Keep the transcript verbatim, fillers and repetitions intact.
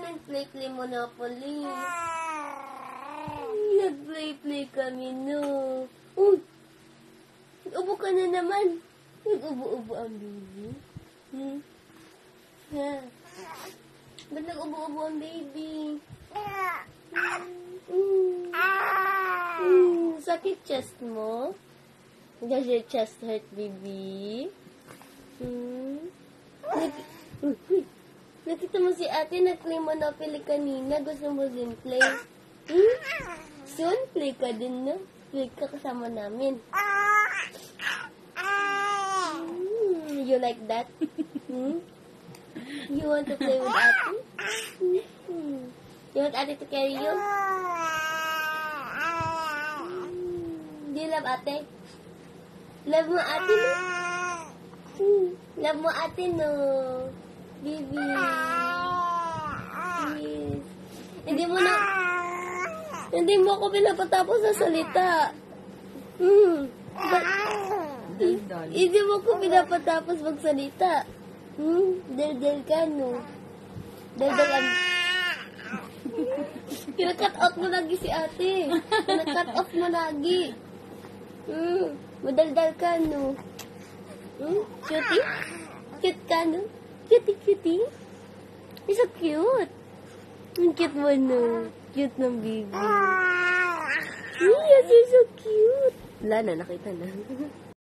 namin play-play Monopoly. Nag-play-play kami, no. Uy! Nag-ubo ka na naman. Nag-ubo-ubo ang baby. Hmm? Ha? Ba't nag-ubo-ubo ang baby? Mm. Mm. Sakit chest mo? Does your chest hurt, baby? Hmm? Nag uh, uh. Nakita mo si ate nag-play Monopoly kanina. Gusto mo din play? Hmm? Soon, play ka din, no? Play ka kasama namin. Hmm, you like that? Hmm? You want to play with ate? Hmm. You want ate to carry you? Hmm. Do you love ate? Love mo ate, no? Hmm. Love mo ate, no? Baby. Please. Hindi mo na... Hindi mo ako pinapatapos sa salita. Hmm. But, hindi mo ako pinapatapos magsalita. Hmm. Del-del ka, no? Del-del ang... Kina-cut off mo lagi si ate. Kina-cut off mo lagi. Hmm. Madaldal ka, no? Hmm. Cutie? Cute ka, no? Cutie, cutie. You're so cute. Ang cute mo, no? Cute ng baby. Yes, you're so cute. Wala na, nakita na.